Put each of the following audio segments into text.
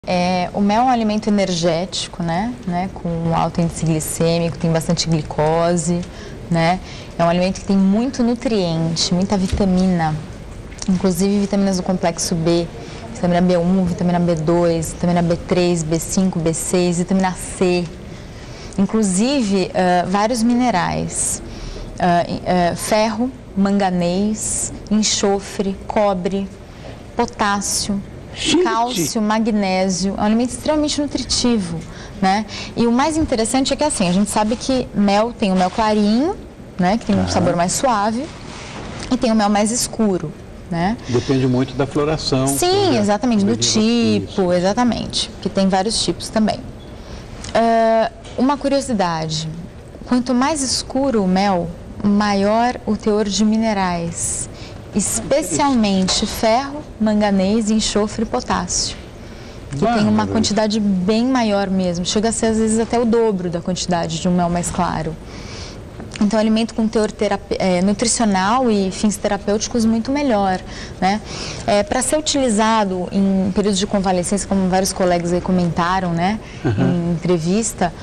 O mel é um alimento energético, né? Com alto índice glicêmico, tem bastante glicose, né? É um alimento que tem muito nutriente, muita vitamina, inclusive vitaminas do complexo B, vitamina B1, vitamina B2, vitamina B3, B5, B6, vitamina C, inclusive vários minerais, ferro, manganês, enxofre, cobre, potássio, cálcio, magnésio. É um alimento extremamente nutritivo, né? E o mais interessante é que assim, a gente sabe que mel tem o mel clarinho, né, que tem um sabor mais suave, e tem o mel mais escuro, né? Depende muito da floração. Sim, exatamente, do tipo, exatamente, que tem vários tipos também. Uma curiosidade, quanto mais escuro o mel, maior o teor de minerais, especialmente ferro, manganês, enxofre e potássio, que tem uma quantidade bem maior mesmo, chega a ser às vezes até o dobro da quantidade de um mel mais claro. Então, é um alimento com teor nutricional e fins terapêuticos muito melhor, né? Para ser utilizado em períodos de convalescência, como vários colegas aí comentaram, né? Em entrevista,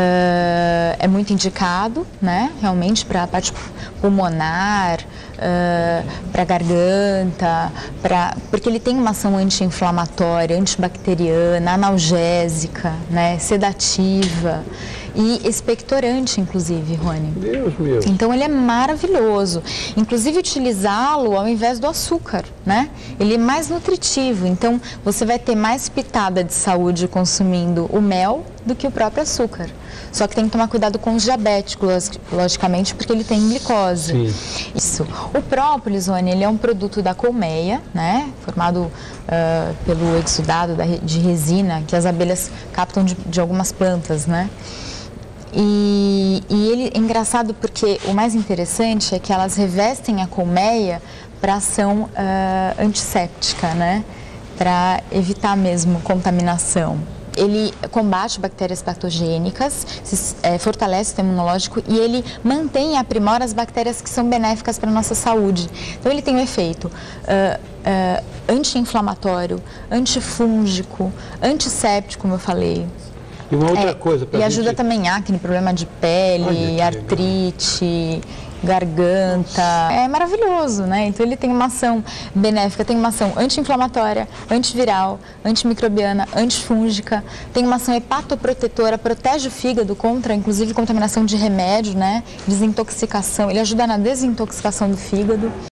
é muito indicado, né? Realmente para a parte pulmonar, para a garganta, porque ele tem uma ação anti-inflamatória, antibacteriana, analgésica, né? Sedativa e expectorante, inclusive, Rony. Deus meu. Então ele é maravilhoso. Inclusive utilizá-lo ao invés do açúcar, né? Ele é mais nutritivo, então você vai ter mais pitada de saúde consumindo o mel do que o próprio açúcar. Só que tem que tomar cuidado com os diabéticos, logicamente, porque ele tem glicose. Sim. Isso. O própolis, Rony, ele é um produto da colmeia, né? Formado pelo exudado de resina que as abelhas captam de algumas plantas, né? E ele é engraçado porque o mais interessante é que elas revestem a colmeia para ação antisséptica, né? Para evitar mesmo contaminação. Ele combate bactérias patogênicas, fortalece o sistema imunológico e ele mantém e aprimora as bactérias que são benéficas para a nossa saúde. Então ele tem um efeito anti-inflamatório, antifúngico, antisséptico, como eu falei. E uma outra coisa e ajuda também acne, problema de pele, artrite, garganta. É maravilhoso, né? Então ele tem uma ação benéfica, tem uma ação anti-inflamatória, antiviral, antimicrobiana, antifúngica, tem uma ação hepatoprotetora, protege o fígado contra, inclusive, contaminação de remédio, né? Desintoxicação, ele ajuda na desintoxicação do fígado.